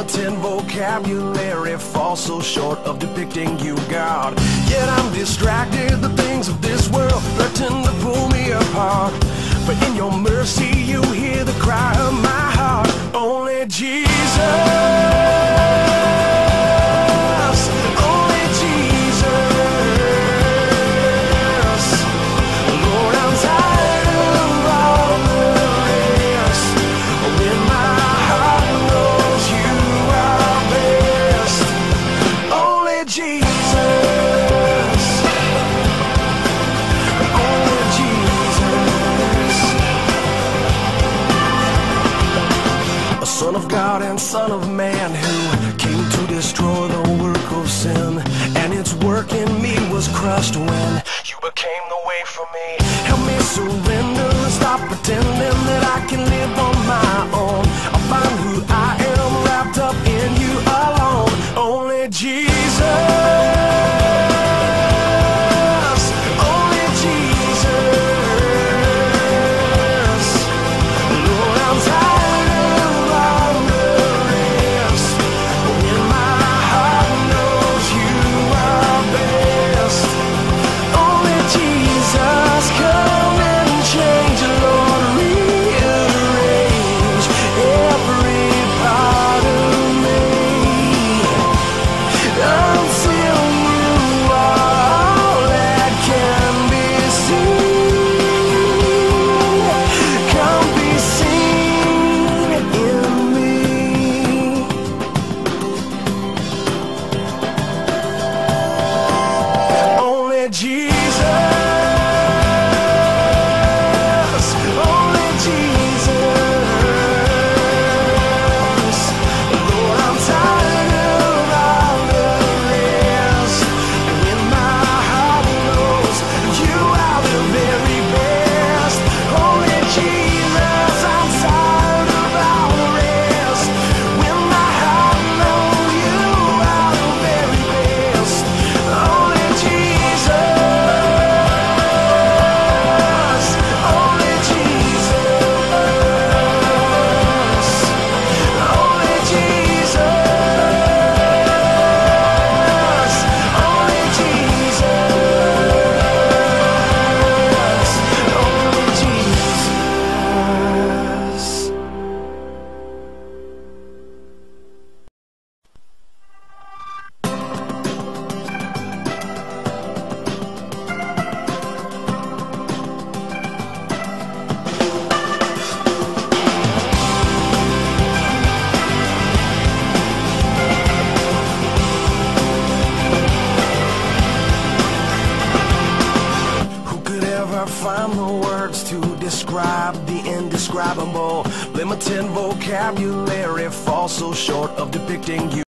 limited vocabulary falls so short of depicting you, God. Yet I'm distracted, the things of this world threaten to pull me apart. But in your mercy you hear the cry of my heart. Only Jesus. Son of God and Son of Man, who came to destroy the work of sin, and its work in me was crushed when you became the way for me. Help me surrender and stop pretending that I can live on my own. I'll find who I am wrapped up in you alone. Only Jesus. Find the words to describe the indescribable. Limited vocabulary falls so short of depicting you.